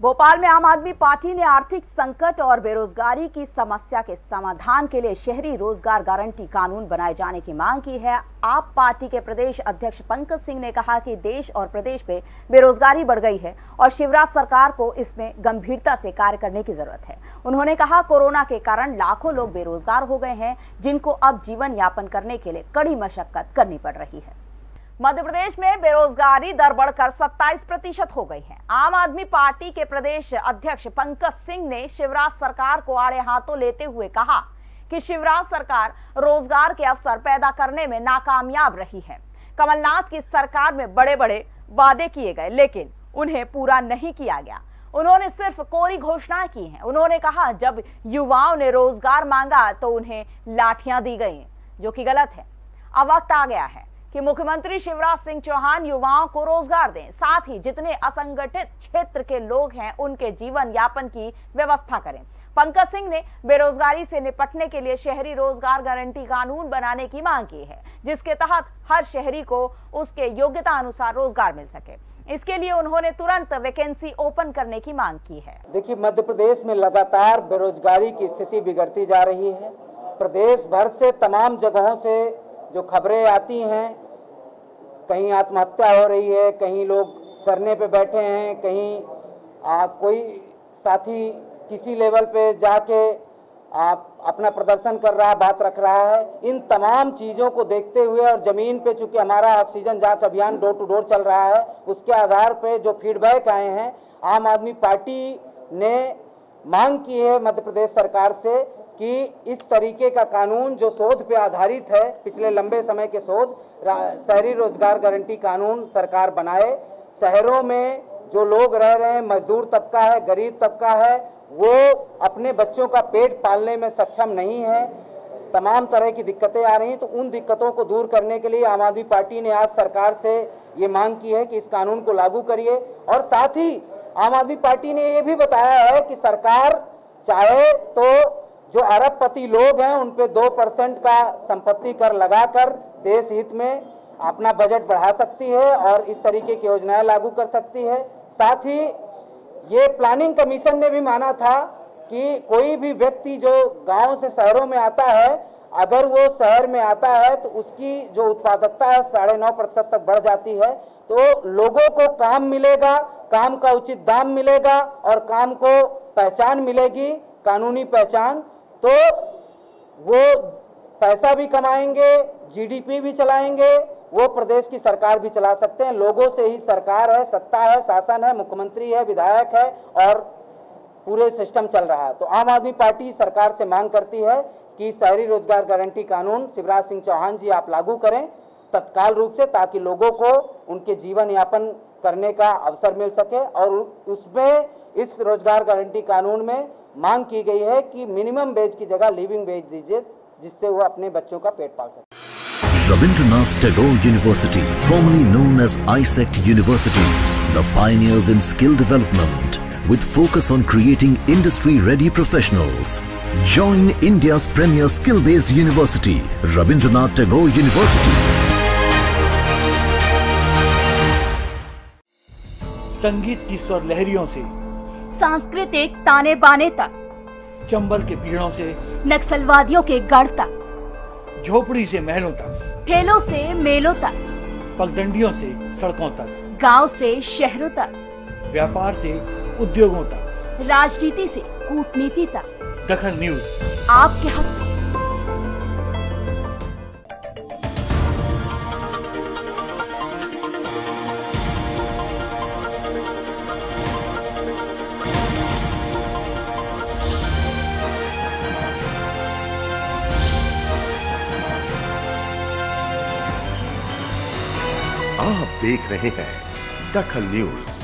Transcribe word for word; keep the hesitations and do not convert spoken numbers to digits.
भोपाल में आम आदमी पार्टी ने आर्थिक संकट और बेरोजगारी की समस्या के समाधान के लिए शहरी रोजगार गारंटी कानून बनाए जाने की मांग की है। आप पार्टी के प्रदेश अध्यक्ष पंकज सिंह ने कहा कि देश और प्रदेश में बेरोजगारी बढ़ गई है और शिवराज सरकार को इसमें गंभीरता से कार्य करने की जरूरत है। उन्होंने कहा, कोरोना के कारण लाखों लोग बेरोजगार हो गए हैं, जिनको अब जीवन यापन करने के लिए कड़ी मशक्कत करनी पड़ रही है। मध्य प्रदेश में बेरोजगारी दर बढ़कर सत्ताईस प्रतिशत हो गई है। आम आदमी पार्टी के प्रदेश अध्यक्ष पंकज सिंह ने शिवराज सरकार को आड़े हाथों लेते हुए कहा कि शिवराज सरकार रोजगार के अवसर पैदा करने में नाकामयाब रही है। कमलनाथ की सरकार में बड़े बड़े वादे किए गए, लेकिन उन्हें पूरा नहीं किया गया। उन्होंने सिर्फ कोरी घोषणाएं की हैं। उन्होंने कहा, जब युवाओं ने रोजगार मांगा तो उन्हें लाठियां दी गई, जो कि गलत है। अब वक्त आ गया है कि मुख्यमंत्री शिवराज सिंह चौहान युवाओं को रोजगार दें, साथ ही जितने असंगठित क्षेत्र के लोग हैं उनके जीवन यापन की व्यवस्था करें। पंकज सिंह ने बेरोजगारी से निपटने के लिए शहरी रोजगार गारंटी कानून बनाने की मांग की है, जिसके तहत हर शहरी को उसके योग्यता अनुसार रोजगार मिल सके। इसके लिए उन्होंने तुरंत वैकेंसी ओपन करने की मांग की है। देखिए, मध्य प्रदेश में लगातार बेरोजगारी की स्थिति बिगड़ती जा रही है। प्रदेश भर से तमाम जगहों से जो खबरें आती हैं, कहीं आत्महत्या हो रही है, कहीं लोग धरने पे बैठे हैं, कहीं आ, कोई साथी किसी लेवल पे जाके आप अपना प्रदर्शन कर रहा है, बात रख रहा है। इन तमाम चीज़ों को देखते हुए और ज़मीन पे चूंकि हमारा ऑक्सीजन जांच अभियान डोर टू डोर चल रहा है, उसके आधार पे जो फीडबैक आए हैं, आम आदमी पार्टी ने मांग की है मध्य प्रदेश सरकार से कि इस तरीके का कानून जो शोध पे आधारित है, पिछले लंबे समय के शोध, शहरी रोजगार गारंटी कानून सरकार बनाए। शहरों में जो लोग रह रहे हैं, मजदूर तबका है, गरीब तबका है, वो अपने बच्चों का पेट पालने में सक्षम नहीं है। तमाम तरह की दिक्कतें आ रही हैं, तो उन दिक्कतों को दूर करने के लिए आम आदमी पार्टी ने आज सरकार से ये मांग की है कि इस कानून को लागू करिए। और साथ ही आम आदमी पार्टी ने ये भी बताया है कि सरकार चाहे तो जो अरबपति लोग हैं उन पे दो परसेंट का संपत्ति कर लगाकर देश हित में अपना बजट बढ़ा सकती है और इस तरीके की योजनाएं लागू कर सकती है। साथ ही ये प्लानिंग कमीशन ने भी माना था कि कोई भी व्यक्ति जो गांव से शहरों में आता है, अगर वो शहर में आता है तो उसकी जो उत्पादकता है साढ़े नौ प्रतिशत तक बढ़ जाती है। तो लोगों को काम मिलेगा, काम का उचित दाम मिलेगा और काम को पहचान मिलेगी, कानूनी पहचान, तो वो पैसा भी कमाएंगे, जीडीपी भी चलाएंगे, वो प्रदेश की सरकार भी चला सकते हैं। लोगों से ही सरकार है, सत्ता है, शासन है, मुख्यमंत्री है, विधायक है और पूरे सिस्टम चल रहा है। तो आम आदमी पार्टी सरकार से मांग करती है कि शहरी रोजगार गारंटी कानून शिवराज सिंह चौहान जी आप लागू करें तत्काल रूप से, ताकि लोगों को उनके जीवन यापन करने का अवसर मिल सके। और उसमें इस रोजगार गारंटी कानून में मांग की गई है कि मिनिमम वेज की जगह लिविंग वेज दीजिए, जिससे वो अपने बच्चों का पेट पाल सके। Rabindranath Tagore University, formerly known as I S E C T University, the pioneers in skill development with focus on creating industry-ready professionals. Join India's premier skill-based university, Rabindranath Tagore University. संगीत की स्वर लहरियों से सांस्कृतिक ताने बाने तक, चंबल के पीड़ों से नक्सलवादियों के गढ़ तक, झोपड़ी से महलों तक, ठेलों से मेलों तक, पगडंडियों से सड़कों तक, गांव से शहरों तक, व्यापार से उद्योगों तक, राजनीति से कूटनीति तक, दखल न्यूज आपके हक में। आप देख रहे हैं दखल न्यूज।